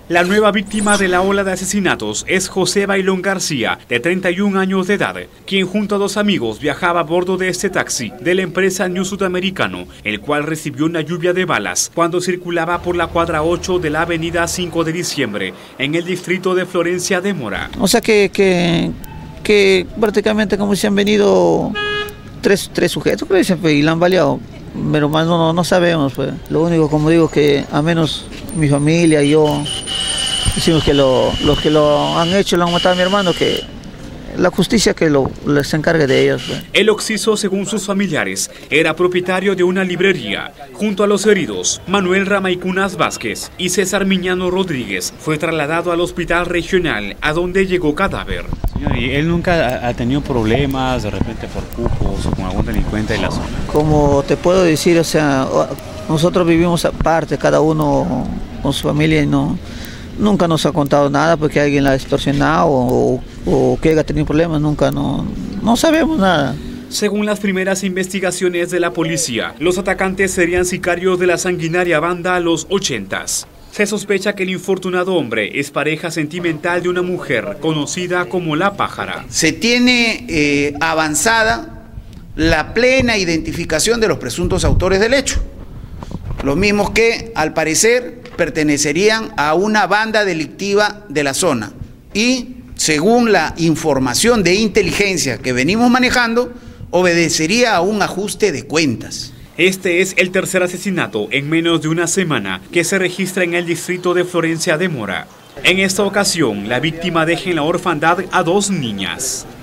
La nueva víctima de la ola de asesinatos es José Bailón García, de 31 años de edad, quien junto a dos amigos viajaba a bordo de este taxi de la empresa New Sudamericano, el cual recibió una lluvia de balas cuando circulaba por la cuadra 8 de la avenida 5 de diciembre, en el distrito de Florencia de Mora. O sea que prácticamente como si han venido tres sujetos, creo, y la han baleado, pero más no sabemos. Pues. Lo único, como digo, que a menos mi familia y yo decimos que los que lo han hecho, lo han matado a mi hermano, que la justicia que se encargue de ellos. Pues. El occiso, según sus familiares, era propietario de una librería. Junto a los heridos, Manuel Ramaicunas Vázquez y César Miñano Rodríguez fue trasladado al hospital regional, a donde llegó cadáver. Señor, ¿y él nunca ha tenido problemas de repente por cupos o con algún delincuente de la zona? Como te puedo decir, o sea, nosotros vivimos aparte, cada uno con su familia, y nunca nos ha contado nada porque alguien la ha extorsionado o que haya tenido problemas, no sabemos nada. Según las primeras investigaciones de la policía, los atacantes serían sicarios de la sanguinaria banda Los 80s. Se sospecha que el infortunado hombre es pareja sentimental de una mujer conocida como La Pájara. Se tiene avanzada la plena identificación de los presuntos autores del hecho, los mismos que al parecer pertenecerían a una banda delictiva de la zona y, según la información de inteligencia que venimos manejando, obedecería a un ajuste de cuentas. Este es el tercer asesinato en menos de una semana que se registra en el distrito de Florencia de Mora. En esta ocasión, la víctima deja en la orfandad a dos niñas.